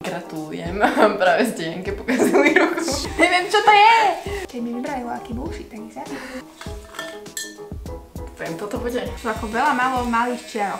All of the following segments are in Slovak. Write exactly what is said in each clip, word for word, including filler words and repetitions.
Gratulujem, práve ste Janke pokazili ruku. Neviem, čo to je! Keď mi vybrali aký bullshit, tak sa. Viem, toto bude. Sú ako veľa malo malých čiarok.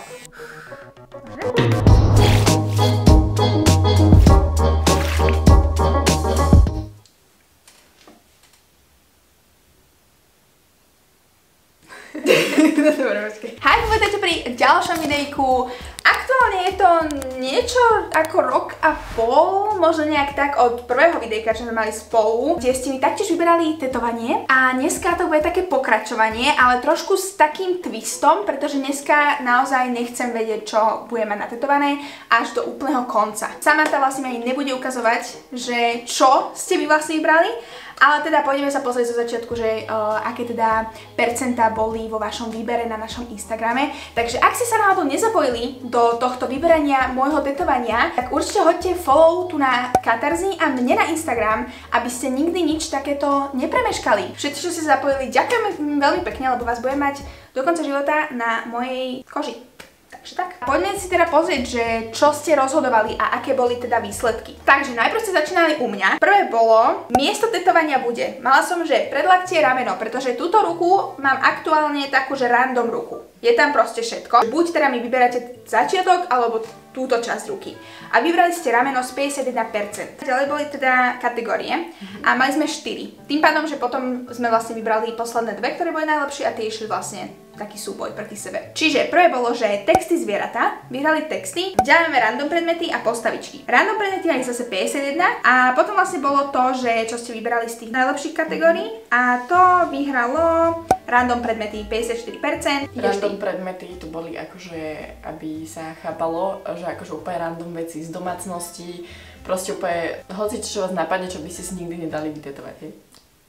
Hej, vítajte pri ďalšom videjku. Aktuálne je to niečo ako rok a pol, možno nejak tak od prvého videjka, čo sme mali spolu, kde ste mi taktiež vyberali tetovanie. A dneska to bude také pokračovanie, ale trošku s takým twistom, pretože dneska naozaj nechcem vedieť, čo bude mať natetované až do úplného konca. Samantha vlastne mi ani nebude ukazovať, že čo ste mi vlastne vybrali, ale teda pôjdeme sa pozrieť zo začiatku, že uh, aké teda percentá boli vo vašom výbere na našom Instagrame. Takže ak ste sa náhodou nezapojili do tohto vyberania môjho tetovania, tak určite hoďte follow tu na Katarzy a mne na Instagram, aby ste nikdy nič takéto nepremeškali. Všetci, čo ste sa zapojili, ďakujem veľmi pekne, lebo vás budem mať do konca života na mojej koži. Takže tak. Poďme si teda pozrieť, že čo ste rozhodovali a aké boli teda výsledky. Takže najprv ste začínali u mňa. Prvé bolo, miesto tetovania bude. Mala som, že predlaktie, rameno, pretože túto ruku mám aktuálne takú, že random ruku. Je tam proste všetko. Buď teda mi vyberáte začiatok, alebo túto časť ruky. A vybrali ste rameno z päťdesiatjeden percent. Ďalej boli teda kategórie a mali sme štyri. Tým pádom, že potom sme vlastne vybrali posledné dve, ktoré boli najlepšie a tie išli vlastne taký súboj proti sebe. Čiže prvé bolo, že texty zvieratá, vyhrali texty, ďalej máme random predmety a postavičky. Random predmety mali zase päťdesiatjeden a potom vlastne bolo to, že čo ste vybrali z tých najlepších kategórií a to vyhralo random predmety päťdesiatštyri percent. Random predmety to boli akože, aby sa chápalo, že akože úplne random veci z domácnosti, proste úplne hoci čo vás napadne, čo by ste si nikdy nedali vytetovať, hej?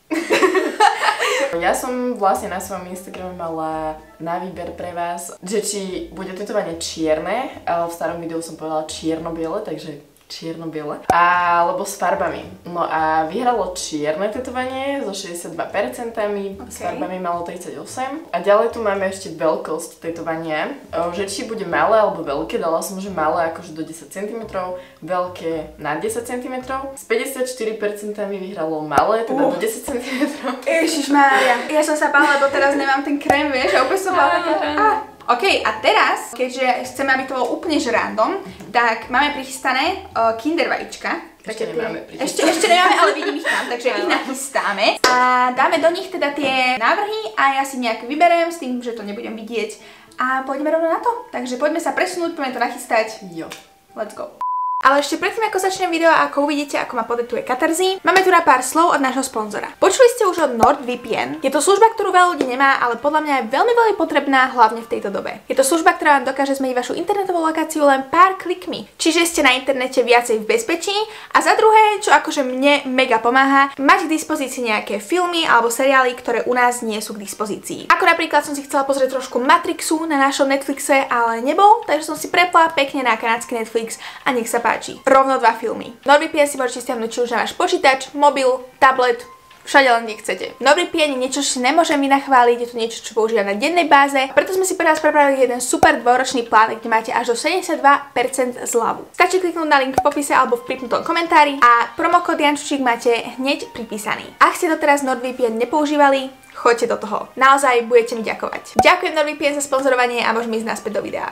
Ja som vlastne na svojom Instagrame mala na výber pre vás, že či bude tetovanie čierne, v starom videu som povedala čierno-biele, takže čierno-biele, alebo s farbami. No a vyhralo čierne tetovanie so šesťdesiatdva percent, okay. S farbami malo tridsaťosem. A ďalej tu máme ešte veľkosť tetovania, že či bude malé alebo veľké, dala som, že malé akože do desať centimetrov, veľké na desať centimetrov. S päťdesiatštyri percent vyhralo malé, teda uh. do desať centimetrov. Ježišmária, ja som sa bála, lebo teraz nemám ten krém, vieš, a úplne som bála taká, že ah. OK, a teraz, keďže chceme, aby to bolo úplne že random, tak máme prichystané uh, kinder vajíčka. Ešte nemáme prichystané. Ešte, ešte nemáme, ale vidím ich tam, takže ich nachystáme. A dáme do nich teda tie návrhy a ja si nejak vyberiem s tým, že to nebudem vidieť. A pôjdeme rovno na to. Takže poďme sa presunúť, poďme to nachystať. Jo. Let's go. Ale ešte predtým, ako začnem video a ako uvidíte, ako ma podetuje Katarzy, máme tu na pár slov od nášho sponzora. Počuli ste už o NordVPN? Je to služba, ktorú veľa ľudí nemá, ale podľa mňa je veľmi, veľmi potrebná, hlavne v tejto dobe. Je to služba, ktorá vám dokáže zmeniť vašu internetovú lokáciu len pár klikmi. Čiže ste na internete viacej v bezpečí a za druhé, čo akože mne mega pomáha, mať k dispozícii nejaké filmy alebo seriály, ktoré u nás nie sú k dispozícii. Ako napríklad som si chcela pozrieť trošku Matrixu na našom Netflixe, ale nebol, takže som si prepla pekne na kanadský Netflix a nech sa páči. Rovno dva filmy. NordVPN si môžete stiahnuť či už na váš počítač, mobil, tablet, všade len kde chcete. NordVPN je niečo, čo si nemôžem vynachváliť, je to niečo, čo používam na dennej báze, preto sme si pre vás pripravili jeden super dvojročný plán, kde máte až do sedemdesiatdva percent zľavu. Stačí kliknúť na link v popise alebo v pripnutom komentári a promokód Jančučík máte hneď pripísaný. Ak ste doteraz NordVPN nepoužívali, choďte do toho. Naozaj budete mi ďakovať. Ďakujem NordVPN za sponzorovanie a môžeme ísť naspäť do videa.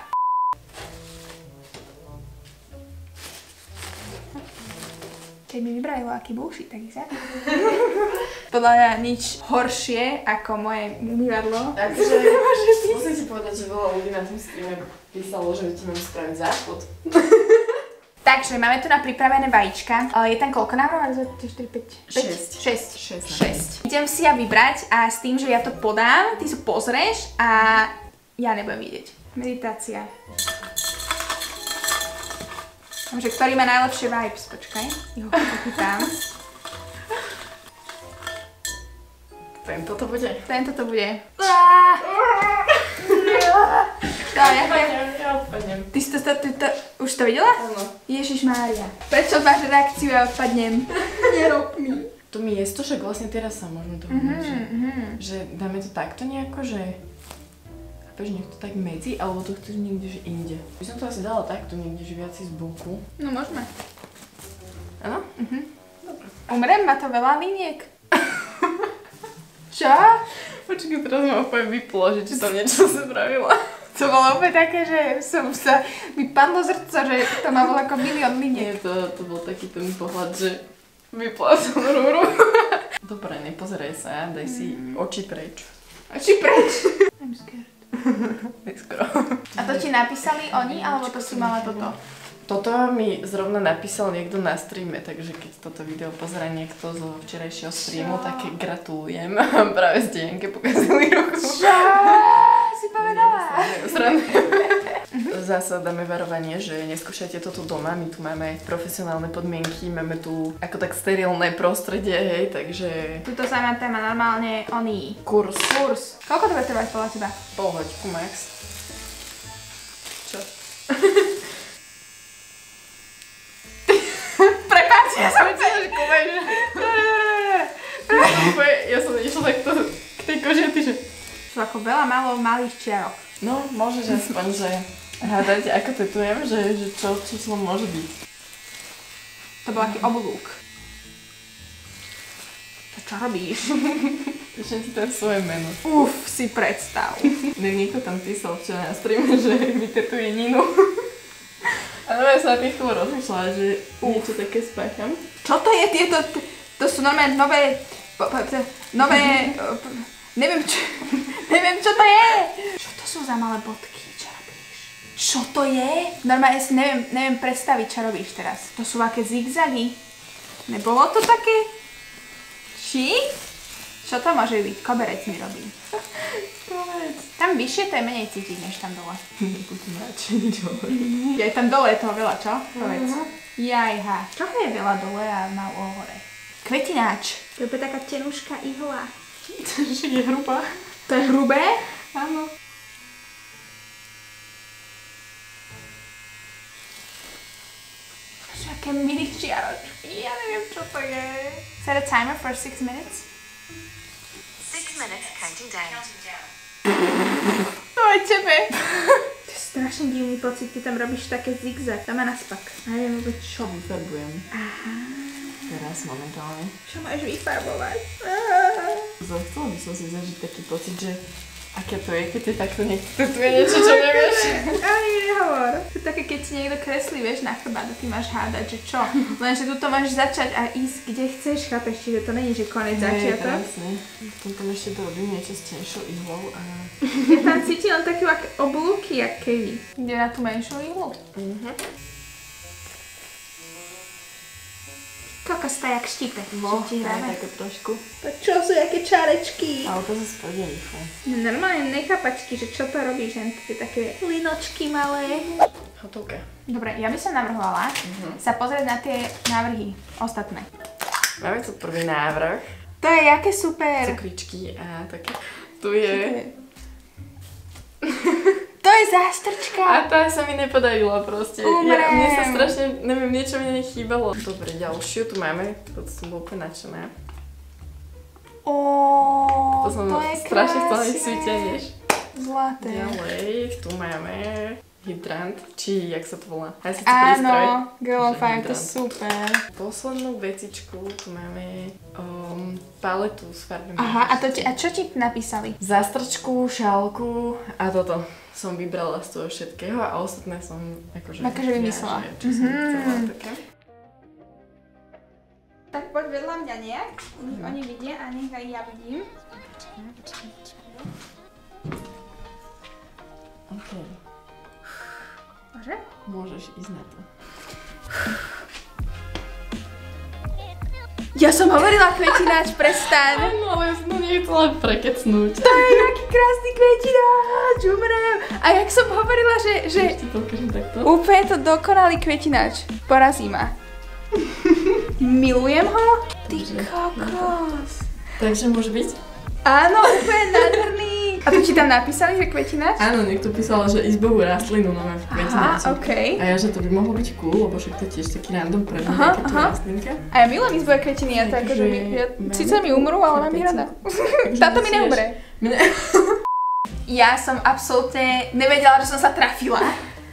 Keď mi vybrali aký bullshit, tak sa. Podľa mňa nič horšie ako moje umývadlo. Takže musím si povedať, že veľa ľudí na tom streame písalo, že ti mám spraviť záchod. Takže máme tu na pripravené vajíčka. Je tam koľko návrhov? štyri, päť, šesť. šesť. šesť. Idem si ja vybrať a s tým, že ja to podám, ty si pozrieš a ja nebudem vidieť. Meditácia. Takže ktorý má najlepšie vibes, počkaj, jeho chytám. Ten toto bude. Ten toto bude. Ja odpadnem. Ty si to, to, to, to, už to videla? Áno. Ježišmária. Prečo máš reakciu a odpadnem? Nerob mi. To miesto, však vlastne teraz sa možno to mm-hmm, že, mm-hmm. že dáme to takto nejako, že chápeš, nech to tak medzi, alebo to chceš niekde, že inde. By som to asi dala takto niekde, že viac z boku. No môžeme. umrem? Má to veľa liniek? Čo? Počkaj, teraz ma úplne vyplo, že či som niečo spravila. To bolo úplne také, že som sa mi padlo srdce, že to má bolo ako milión liniek. Nie, to, to bol taký ten pohľad, že vypla som rúru. Dobre, nepozeraj sa, daj si oči preč. Oči preč? I'm scared. Neskoro. A to ti napísali oni, alebo to si mala toto? Toto mi zrovna napísal niekto na streame, takže keď toto video pozerá niekto zo včerajšieho streamu, tak gratulujem. Práve ste Janke pokazili ruku. Čo? Si povedala? Zasa dáme varovanie, že neskúšajte toto doma, my tu máme profesionálne podmienky, máme tu ako tak sterilné prostredie, hej, takže... Tuto sa má téma normálne oný... Kurs. Kurs. Koľko to bude trvať podľa teba? Pol hoďku max. Čo? Prepáč, ja som tiež kúmeš. Ja som išla takto k tej koži a ty, že... Sú ako veľa malo malých čiarok. No, môžeš aspoň, že hádať, ako tetujem, že, že čo, čo som môže byť. To bol aký oblúk. To čo robíš? Píšem si tam svoje meno. Uf, si predstav. Niekto tam písal včera na streame, že mi tetuje Ninu. A no ja som na tých chvíľu rozmýšľala, že niečo také spácham. Čo to je tieto, to sú normálne nové, nové, neviem čo, neviem čo to je. Čo to sú za malé bodky, čo robíš? Čo to je? Normálne si neviem, neviem predstaviť, čo robíš teraz. To sú aké zigzagy. Nebolo to také? Či? Čo to môže byť? Koberec mi robí. Koberec. Tam vyššie to je menej cítiť, než tam dole. Nebudem radšej nič hovoriť. Aj tam dole je toho veľa, čo? Povedz. Jajha. Čo je veľa dole a malo hore? Kvetináč. To je taká tenuška ihla. Že je hrubá. To je hrubé? Áno. Aké mini čiaročky, ja neviem, čo to je. Set a timer for six minutes. Six minutes counting down. To je tebe. To je strašne divný pocit, ty tam robíš také zigzag. Tam má naspak. A neviem vôbec čo. Vyfarbujem. Aha. Teraz momentálne. Čo máš vyfarbovať? Chcela by som si zažiť taký pocit, že aké to je, keď ti takto niekto tetuje niečo, čo nevieš. Ani nehovor. To je také, keď ti niekto kreslí, vieš, na chrbát a ty máš hádať, že čo. Lenže tu to máš začať a ísť kde chceš, chápeš, čiže to není, že konec začiatok. Nie, potom tam ešte dorobím niečo s tenšou ihlou a... Ja tam cítim len také oblúky, jak Kevin. Ide na tú menšiu ihlu? Mhm. Kokos to jak štípe. No, aj také trošku. To čo sú, jaké čárečky? Ale to zase pôjde rýchlo. Normálne nechápačky, že čo to robíš, len také linočky malé. Hotovka. Dobre, ja by som navrhovala uh-huh. sa pozrieť na tie návrhy ostatné. Máme tu prvý návrh. To je jaké super. Cukričky a také. Tu je... To je zástrčka. A tá sa mi nepodarila proste. Umrem. Ja, mne sa strašne, neviem, niečo mi nechýbalo. Dobre, ďalšiu tu máme. To som bol úplne nadšená. Óóó, to som to je strašne chcela krásne. ich svítenieš. Zlaté. Ďalej, tu máme hydrant, či jak sa to volá? Hasicí prístroj. Áno, Girl on Fire, to je super. Poslednú vecičku, tu máme um, paletu s farbami. Aha, a, to ti, a čo ti napísali? Zástrčku, šálku a toto som vybrala z toho všetkého a ostatné som akože... Akože vymyslela. Ja, že, čo som Mhm. chcela také. Tak poď vedľa mňa nejak, nech oni vidia a nech aj ja vidím. OK. Môže? Môžeš ísť na to. Ja som hovorila kvetináč, prestaň. Áno, ale som to nechcela prekecnúť. To je jaký krásny kvetináč, umrem. A jak som hovorila, že, že Ešte to ukážem takto. úplne to dokonalý kvetináč. Porazí ma. Milujem ho. Ty kokos. Takže môže byť? Áno, úplne nádherný. A to ti tam napísali, že kvetináč? Áno, niekto písal, že izbovú rastlinu máme v kvetináči. Aha, okej. A ja, že to by mohlo byť cool, lebo však to je tiež taký random prvý, Aha, takéto aha. rastlinka. A ja milujem izbové kvetiny, ja to Takže akože, mi- ja, máme síce mi umrú, ale mám ich rada. Táto mi tiež. neumre. Mne... Ja som absolútne nevedela, že som sa trafila.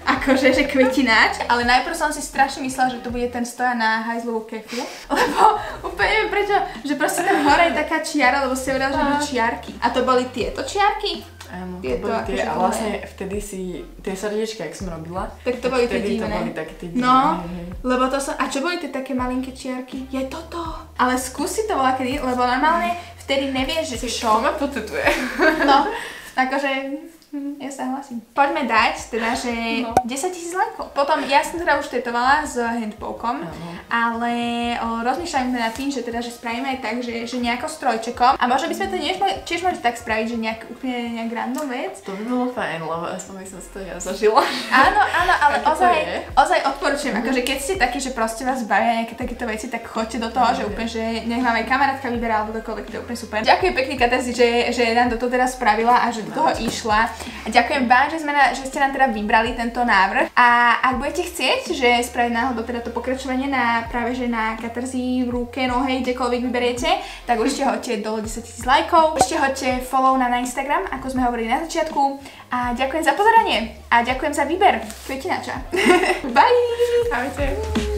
akože, že kvetináč, ale najprv som si strašne myslela, že to bude ten stoja na hajzlovú kefu, lebo úplne neviem prečo, že proste tam hore je taká čiara, lebo si hovorila, že budú čiarky. A to boli tieto čiarky? Áno, to Tieto, boli tie, akože a boli- vlastne vtedy si, tie srdiečka, jak som robila, Tak to boli tie vtedy to divné. boli také tie divné. No, hej, hej. lebo to som, a čo boli tie také malinké čiarky? Je toto. Ale skúsi to bola kedy, lebo normálne vtedy nevieš, že čo. To ma potetuje. No, akože, hm, ja sa hlasím. Poďme dať teda, že No. desaťtisíc lajkov. Potom ja som teda už tetovala s handpoukom, Áno. ale o, rozmýšľam nad tým, že teda, že spravíme aj tak, že, že nejako strojčekom. A možno by sme to tiež, mohli- tiež mohli tak spraviť, že nejak úplne nejak random vec. To by bolo fajn, lebo aspoň by som si to ja zažila. Áno, áno, ale Aké to ozaj, je? ozaj odporúčam, akože keď ste takí, že proste vás bavia nejaké takéto veci, tak choďte do toho, že úplne, že nech vám aj kamarátka vyberá alebo dokoľvek, to je úplne super. Ďakujem pekne Katarzi, že, že nám toto teraz spravila a že do toho išla. A ďakujem vám, že, sme na, že ste nám teda vybrali tento návrh. A ak budete chcieť, že spraviť náhodou teda to pokračovanie na práve že na Katarzi v ruke, nohe, kdekoľvek vyberiete, tak určite hoďte dole desaťtisíc lajkov. Určite hoďte follow na, na Instagram, ako sme hovorili na začiatku. A ďakujem za pozoranie a ďakujem za výber kvetináča. Bye! Ahojte.